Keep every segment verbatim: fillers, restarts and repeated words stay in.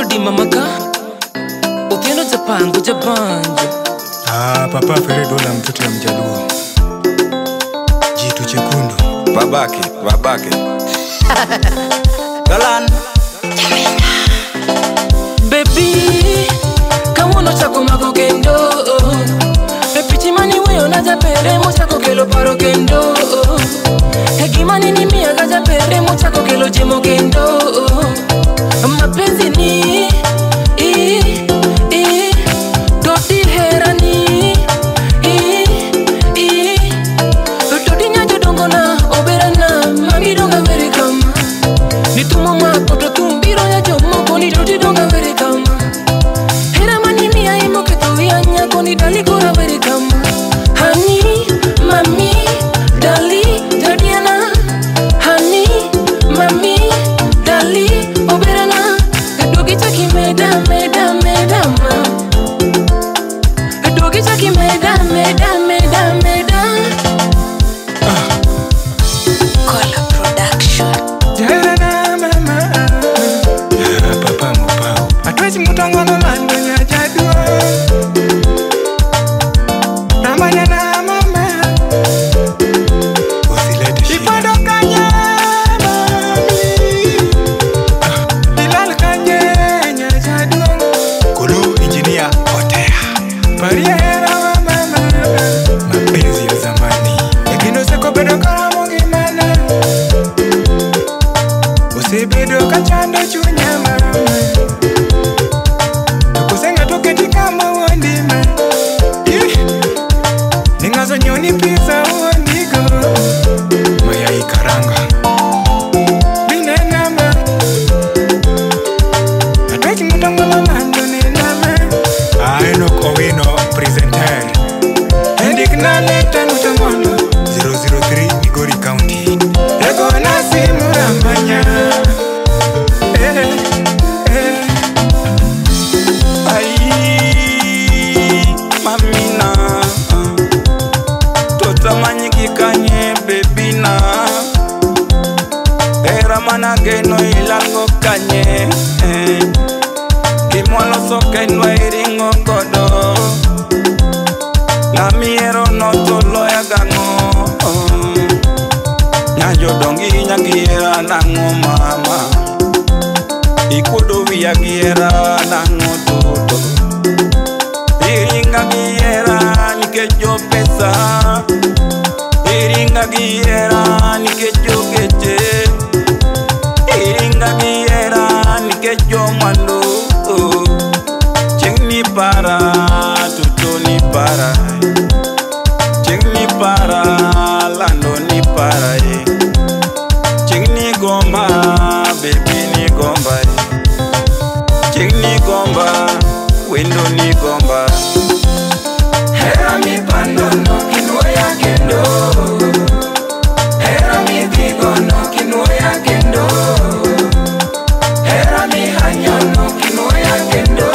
Odi mamaka Utiendo Japangu Japanju. Ah, papa Fere dola mtoto ya Mjaluo. Jitu chekundu. Babake, babake. Dolan. Baby, kawono chako mako kendo. Pepichimani weyo na japere mo chako kelo paro kendo. Hekimani ni mia gaja pere mo chako kelo jemo kendo. Mapenzi ni i i doti herani i i doti nyajo dongo na oberana mami donga veri kama nitumo mapoto tumbiro ya jomo koni doti donga veri kama hera mani mia imo ketu ya nyako ni dali kora veri kama hani mami dali dadiana hani mami dali oberana dogi chaki meda meda meda ma dogi chaki meda meda meda meda Kola Production. Jara na mama. Ya papa mopao. Atwezi mutangono lando ya jadua. Namanya na mama. Usilete shida. Ipodo kanya mami. Bilal kanye nya jadua. Kulu engineer Otea. Paria hera mama. Mapenzi ya zamani. Yakino seko bedo kara mongi mana. Usibedo kachanda chunya mama. Tukusenga tuketi kama wandima. Ih, ningazo nyoni pizza wandigo. Mayai karanga Bine nama Atweki mutango lalando ni nama Aeno Owino presenter Hendik na leta nutangono zero zero three Migori County. Ego nasi murambanya. Eh, eh. Ai, mamina. Tota manyiki kanye baby na. Era mana geno ilango kanye. Eh. Kimwalo soke nwa iringo godo. Na miero no tolo ya gango. Nyajo dongi nyagiera nango mama. Ikudo via giera nango toto. Iringa giera nike jo pesa. Iringa giera nike jo keche. Iringa giera nike jo mando. Chengni para, tuto ni para. Chengni para, lando ni para. Chengni gomba, baby ni gomba. Chengni gomba, window ni gomba. hera mi pando no kinwo ya kendo hera mi bigo no kinwo ya kendo hera mi hanyo no kinwo ya kendo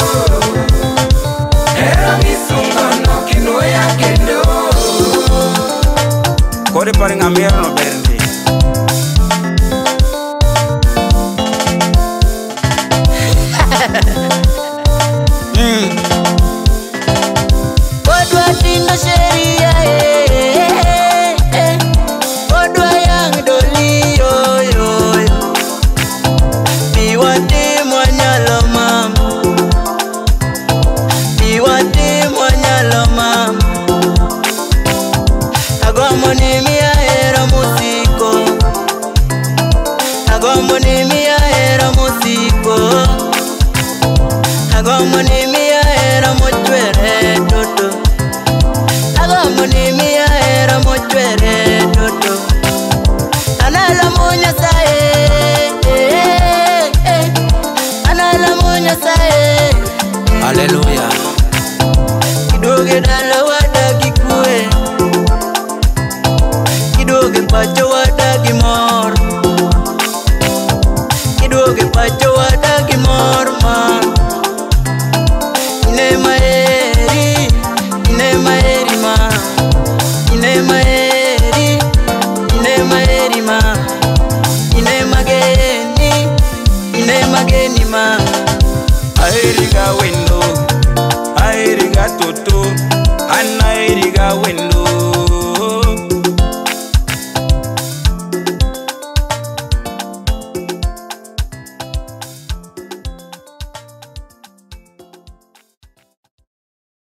hera mi sungo no kinwo ya kendo Kore pare ngamiero no berndi. Odwa tindo sheria eh eh. Odwa yang doli yo yo yo. Biwate mwanyalo mam. Biwate mwanyalo mam. Agomo ni mia era musiko. Agomo ni mia era musiko. Agomo ni mia era mochwere toto. Agomo ni mia era mochwere toto. Anala munya sae eh, eh. Anala munya sae. Hallelujah. Kidoge dala wada kikue. Kidoge pacho wada kimor. Kidoge pacho wada kimor ma. Ine maeri, ine maeri ma. Ine maeri, ine maeri ma. Ine mageni, ine mageni ma. aheri ga wendo